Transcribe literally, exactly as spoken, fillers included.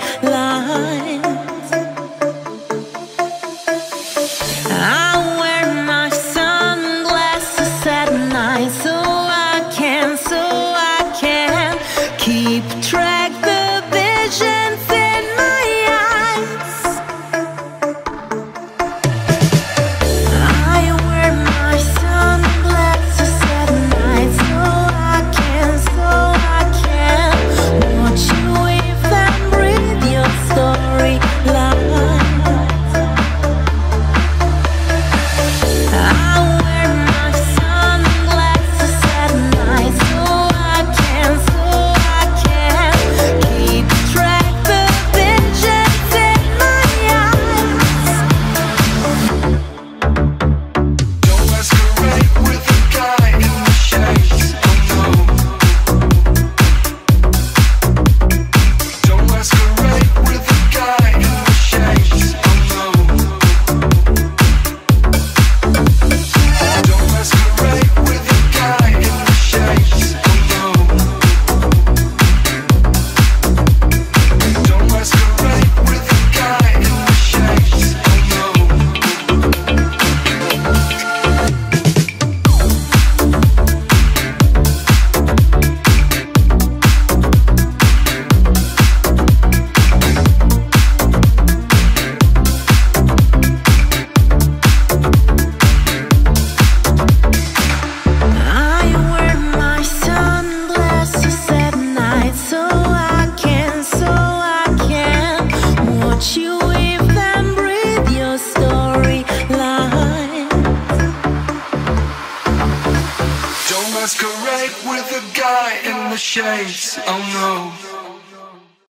I wear my sunglasses at night so I can, so I can keep track the visions in my eyes. I wear my sunglasses at night so I can, so I can watch you weave and breathe your storyline. Masquerade with a guy in the shades, oh no.